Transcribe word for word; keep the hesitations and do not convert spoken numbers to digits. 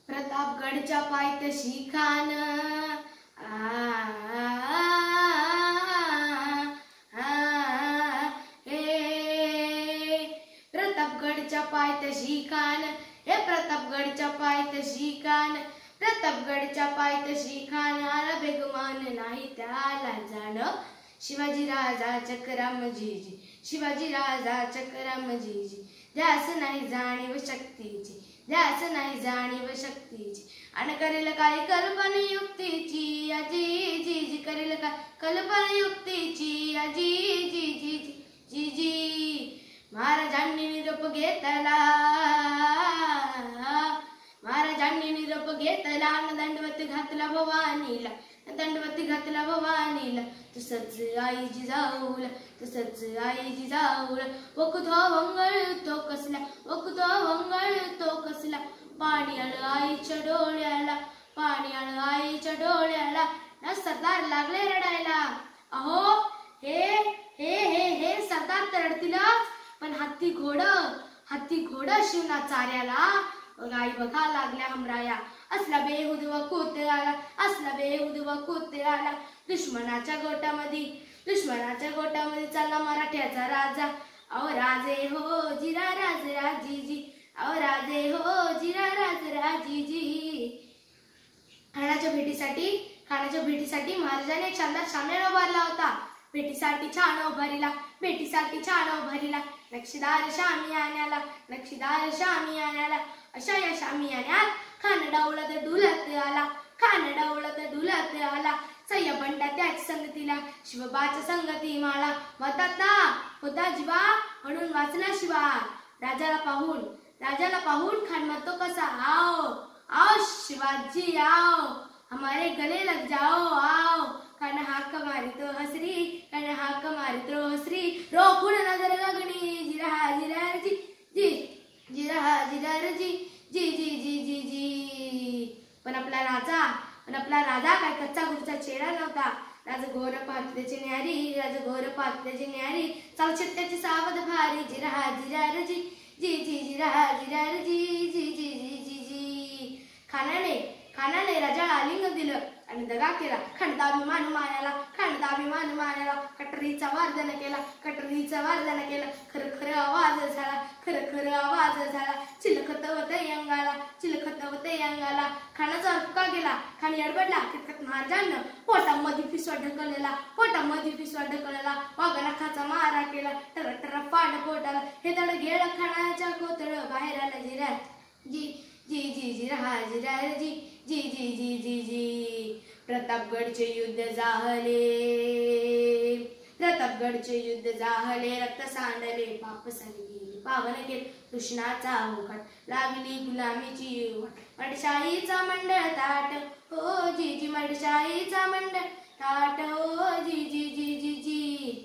प्रतापगडच्या पायथ्याशी खान प्रतापगडच्या पायथ्याशी खान हे प्रतापगडच्या पायथ्याशी खान प्रतापगडच्या पायथ्याशी खान आला बेगमान नाही त्याला जाण शिवाजी राजा चक्रम जीजी शिवाजी राजा चक्रम जीजी ध्यास नाही जाणीव शक्तीची ध्यास नाही जाणीव शक्तीची आणि करेल काय कल्पना युक्तीची आजी जी जी करेल काय कल्पना युक्तीची आजी जी जी जी जी महाराजांनी निरोप घेतला महाराजांनी निरोप घेतला आणि दंडवत घातला भवानीला दंडवत घातला भवानीला तसंच आई जिजाऊला तसंच आई जिजाऊला वकुतो वंगळ तो कसला वकुतो वंगळ तो कसला पाणी आलं आईच्या डोळ्याला पाणी आलं आईच्या डोळ्याला ना सरदार लागले रडायला अहो हे हे हे हे सरदार तर रडतीलच पण हत्ती घोड हत्ती घोड शिवना चाऱ्याला गाई बघा लागल्या हमराया असला बेहुद व कुत्ते आला असला बेहुद व कुत्ते आला दुश्मनाच्या गोटामध्ये दुश्मनाच्या गोटामध्ये चालला मराठ्याचा राजा अहो राजे हो जिरा राज राजीजी अहो राजे हो जिरा राज राजीजी खाण्याच्या भेटीसाठी खाण्याच्या भेटीसाठी महाराजांनी एक शानदार शामियाना उभारला होता भेटीसाठी छान उभारीला भेटीसाठी छान उभारीला नक्षीदार शामियान्याला नक्षीदार शामियान्याला अशा या शामियान्यात खान डावला तर डुलत आला खान डावला तर डुलत आला सय्या बंडा त्याच संगतीला शिवबाच्या संगती माळा म्हणतात ना होता जीवा म्हणून वाचला शिवा राजाला पाहून राजाला पाहून खान म्हणतो कसा आओ आओ शिवाजी आओ हमारे गले लग जाओ आओ खान हाक मारितो हसरी खान हाक मारितो हसरी रोखून नजर गगनी जिरा जिरा जी जी जिरा जिरा जी जी जी जी जी जी पण आपला राजा पण आपला राजा काय कच्चा गुरचा चेहरा नव्हता राजा घोर पात्याची न्यारी राजा घोर पात्याची न्यारी चालशे त्याची सावध भारी जिरा जिरा जी जी जी जिरा जिरा जी जी जी जी जी जी खानाने खानाने राजाला आलिंगन दिलं आणि दगा केला खंडाभिमान मानाला खंडाभिमान मानाला कटरीचा वार्दन केला कटरीचा वार्दन केला खर खर आवाज झाला खर खर आवाज झाला चिलखत होते अंगाला चिलखत होते अंगाला खानाचा अटका गेला खान अडबडला कितकत महाराजांना पोटामध्ये पिसवा ढकललेला पोटामध्ये पिसवा ढकललेला वाघाला खाचा मारा केला टर टर पाड पोटाला हे तड गेळ खानाच्या कोतळ बाहेर आला जिरा जी जी जी जिरा जिरा जी जी जी जी जी जी प्रतापगडचे युद्ध झाले प्रतापगडचे युद्ध झाले रक्त सांडले पाप संगी पावन केले कृष्णाचा मुखट लागली गुलामीची मडशाहीचा मंडळ ताट हो जी जी मडशाहीचा मंडळ ताट हो जी जी जी जी जी